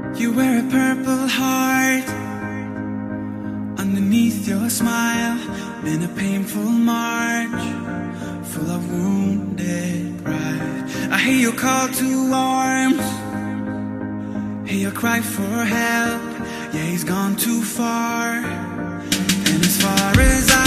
You wear a purple heart underneath your smile. Been a painful march, full of wounded pride. I hear you call to arms, hear you cry for help. Yeah, he's gone too far, and as far as I